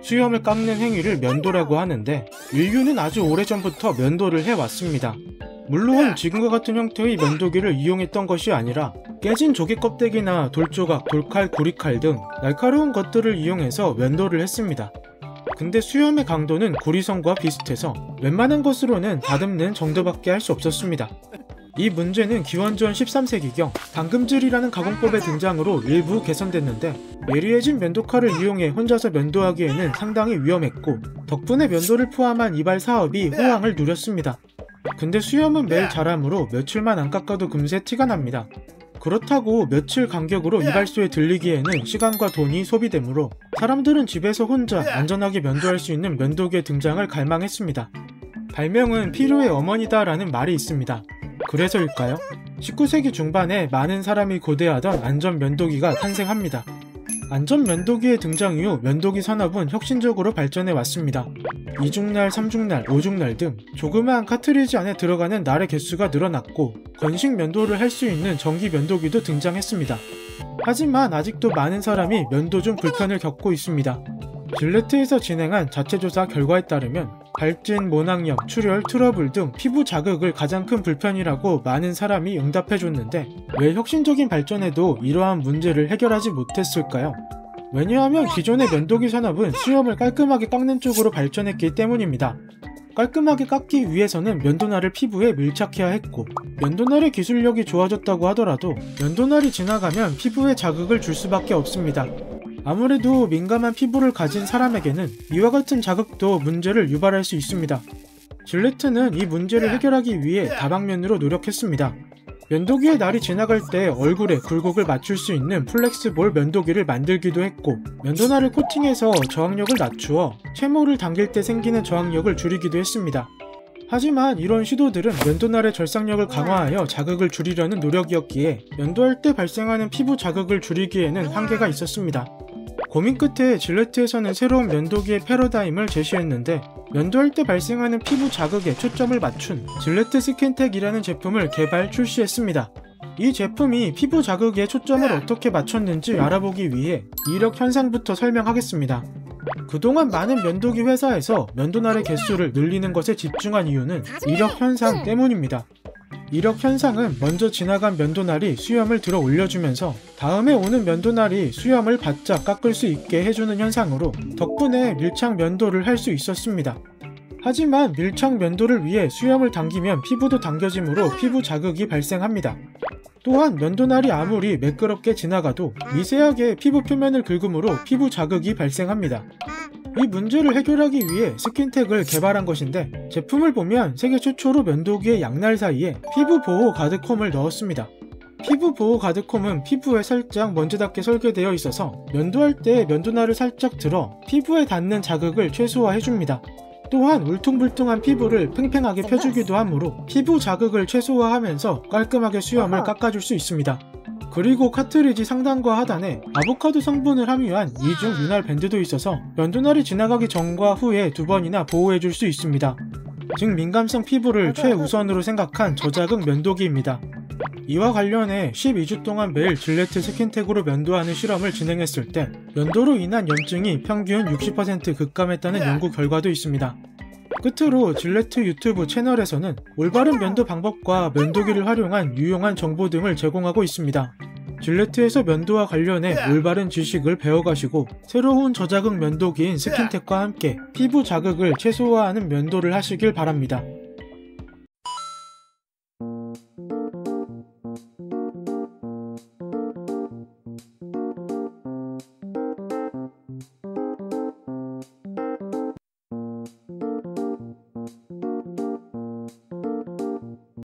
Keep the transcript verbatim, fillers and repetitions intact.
수염을 깎는 행위를 면도라고 하는데 인류는 아주 오래전부터 면도를 해왔습니다. 물론 지금과 같은 형태의 면도기를 이용했던 것이 아니라 깨진 조개 껍데기나 돌조각, 돌칼, 구리칼 등 날카로운 것들을 이용해서 면도를 했습니다. 근데 수염의 강도는 구리선과 비슷해서 웬만한 것으로는 다듬는 정도밖에 할 수 없었습니다. 이 문제는 기원전 십삼 세기경 당금질이라는 가공법의 등장으로 일부 개선됐는데 예리해진 면도칼을 이용해 혼자서 면도하기에는 상당히 위험했고 덕분에 면도를 포함한 이발 사업이 호황을 누렸습니다. 근데 수염은 매일 자라므로 며칠만 안 깎아도 금세 티가 납니다. 그렇다고 며칠 간격으로 이발소에 들리기에는 시간과 돈이 소비되므로 사람들은 집에서 혼자 안전하게 면도할 수 있는 면도기의 등장을 갈망했습니다. 발명은 필요의 어머니다 라는 말이 있습니다. 그래서일까요? 십구 세기 중반에 많은 사람이 고대하던 안전 면도기가 탄생합니다. 안전 면도기의 등장 이후 면도기 산업은 혁신적으로 발전해 왔습니다. 이중날, 삼중날, 오중날 등 조그마한 카트리지 안에 들어가는 날의 개수가 늘어났고 건식 면도를 할 수 있는 전기 면도기도 등장했습니다. 하지만 아직도 많은 사람이 면도 중 불편을 겪고 있습니다. 질레트에서 진행한 자체조사 결과에 따르면 발진, 모낭염, 출혈, 트러블 등 피부 자극을 가장 큰 불편이라고 많은 사람이 응답해줬는데 왜 혁신적인 발전에도 이러한 문제를 해결하지 못했을까요? 왜냐하면 기존의 면도기 산업은 수염을 깔끔하게 깎는 쪽으로 발전했기 때문입니다. 깔끔하게 깎기 위해서는 면도날을 피부에 밀착해야 했고 면도날의 기술력이 좋아졌다고 하더라도 면도날이 지나가면 피부에 자극을 줄 수밖에 없습니다. 아무래도 민감한 피부를 가진 사람에게는 이와 같은 자극도 문제를 유발할 수 있습니다. 질레트는 이 문제를 해결하기 위해 다방면으로 노력했습니다. 면도기의 날이 지나갈 때 얼굴에 굴곡을 맞출 수 있는 플렉스볼 면도기를 만들기도 했고 면도날을 코팅해서 저항력을 낮추어 채모를 당길 때 생기는 저항력을 줄이기도 했습니다. 하지만 이런 시도들은 면도날의 절삭력을 강화하여 자극을 줄이려는 노력이었기에 면도할 때 발생하는 피부 자극을 줄이기에는 한계가 있었습니다. 고민 끝에 질레트에서는 새로운 면도기의 패러다임을 제시했는데 면도할 때 발생하는 피부 자극에 초점을 맞춘 질레트 스킨텍이라는 제품을 개발 출시했습니다. 이 제품이 피부 자극에 초점을 어떻게 맞췄는지 알아보기 위해 이력 현상부터 설명하겠습니다. 그동안 많은 면도기 회사에서 면도날의 개수를 늘리는 것에 집중한 이유는 이력 현상 때문입니다. 이력 현상은 먼저 지나간 면도날이 수염을 들어 올려주면서 다음에 오는 면도날이 수염을 바짝 깎을 수 있게 해주는 현상으로 덕분에 밀착 면도를 할 수 있었습니다. 하지만 밀착 면도를 위해 수염을 당기면 피부도 당겨지므로 피부 자극이 발생합니다. 또한 면도날이 아무리 매끄럽게 지나가도 미세하게 피부 표면을 긁으므로 피부 자극이 발생합니다. 이 문제를 해결하기 위해 스킨텍을 개발한 것인데 제품을 보면 세계 최초로 면도기의 양날 사이에 피부 보호 가드콤을 넣었습니다. 피부 보호 가드콤은 피부에 살짝 먼지 닿게 설계되어 있어서 면도할 때 면도날을 살짝 들어 피부에 닿는 자극을 최소화해줍니다. 또한 울퉁불퉁한 피부를 팽팽하게 펴주기도 하므로 피부 자극을 최소화하면서 깔끔하게 수염을 깎아줄 수 있습니다. 그리고 카트리지 상단과 하단에 아보카도 성분을 함유한 이중 윤활 밴드도 있어서 면도날이 지나가기 전과 후에 두 번이나 보호해줄 수 있습니다. 즉 민감성 피부를 최우선으로 생각한 저자극 면도기입니다. 이와 관련해 십이 주 동안 매일 질레트 스킨텍으로 면도하는 실험을 진행했을 때 면도로 인한 염증이 평균 육십 퍼센트 급감했다는 연구 결과도 있습니다. 끝으로 질레트 유튜브 채널에서는 올바른 면도 방법과 면도기를 활용한 유용한 정보 등을 제공하고 있습니다. 질레트에서 면도와 관련해 올바른 지식을 배워가시고 새로운 저자극 면도기인 스킨텍과 함께 피부 자극을 최소화하는 면도를 하시길 바랍니다.